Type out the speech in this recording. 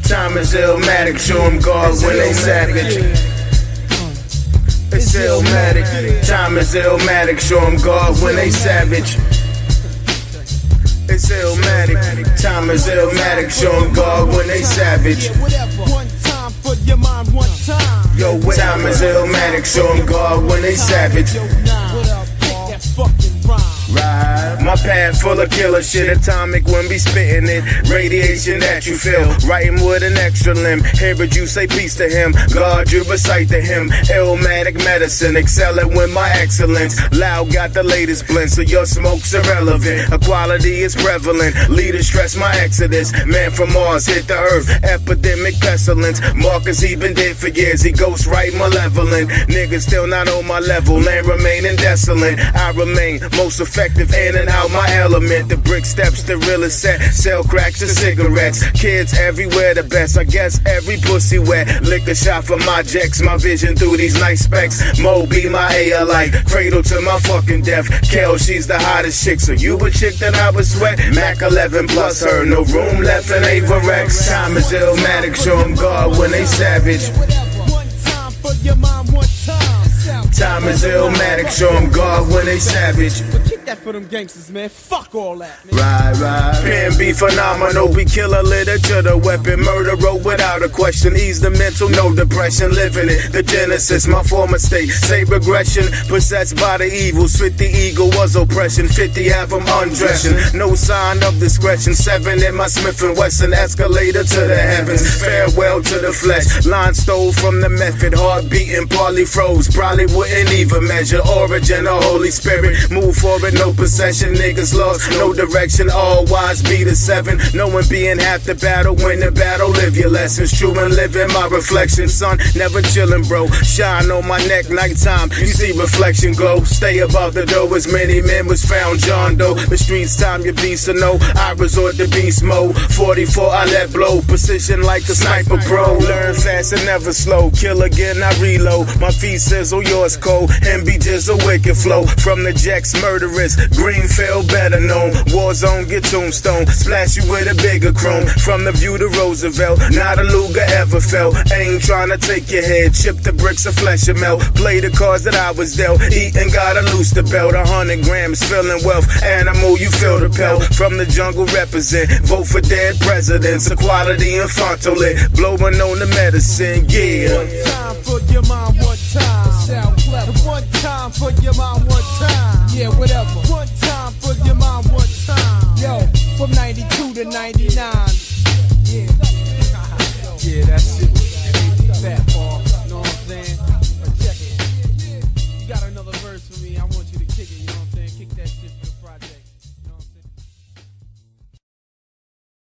Time is Illmatic, show them God when they savage. It's Illmatic. Time is Illmatic, show them God when they savage. It's Illmatic. Time is Illmatic, show them God when they savage. Yo, time is Illmatic, show them God when they savage. My path full of killer shit, atomic when be spitting it. Radiation that you feel, writing with an extra limb. Heard you say peace to him, God you recite to him. Illmatic medicine, excelling with my excellence. Loud got the latest blend, so your smoke's irrelevant. Equality is prevalent, leaders stress my exodus. Man from Mars hit the earth, epidemic pestilence. Marcus he been dead for years, he ghost right malevolent. Niggas still not on my level, land remaining desolate. I remain most effective in and out my element. The brick steps, the realest set. Sell cracks and cigarettes. Kids everywhere the best. I guess every pussy wet. Lick a shot for my jacks. My vision through these nice specs. Mo be my A like cradle to my fucking death. Kel, she's the hottest chick. So you a chick that I would sweat. Mac 11 plus her. No room left in Averex. Time is Illmatic. Show them God when they savage. Time is Illmatic. Show them God when they savage. That for them gangsters, man. Fuck all that, man. Right. Pen be phenomenal. We kill a literature, the weapon. Murder wrote without a question. Ease the mental, no depression. Living it, the genesis, my former state. Say regression, possessed by the evils. 50 ego was oppression. 50 have them undressing. No sign of discretion. 7 in my Smith & Wesson. Escalator to the heavens. Farewell to the flesh. Line stole from the method. Heart beating, partly froze. Probably wouldn't even measure. Origin of Holy Spirit. Move forward. No possession, niggas lost, no direction, all wise be the 7. No one being half the battle, win the battle, live your lessons, true and living my reflection, son, never chillin', bro, shine on my neck, nighttime, you see reflection glow, stay above the dough, as many men was found, John Doe, the streets time your beast, so no, I resort to beast mode, 44 I let blow, precision like a sniper pro, learn fast and never slow, kill again, I reload, my feet sizzle, yours cold, MB just a wicked flow, from the jacks, murderers, Greenfield better known, Warzone get tombstone, splash you with a bigger chrome, from the view to Roosevelt, not a Luger ever fell, ain't trying to take your head, chip the bricks of flesh and melt, play the cards that I was dealt, eat and gotta loose the belt, 100 grams, feeling wealth, animal you feel the pelt, from the jungle represent, vote for dead presidents, equality and Fontolet, blowing on the medicine, yeah. One time for your mom, one time, sound clever, one time for your mom, one time, yeah, whatever. One time for your mom, one time. Yo, from 92 to 99.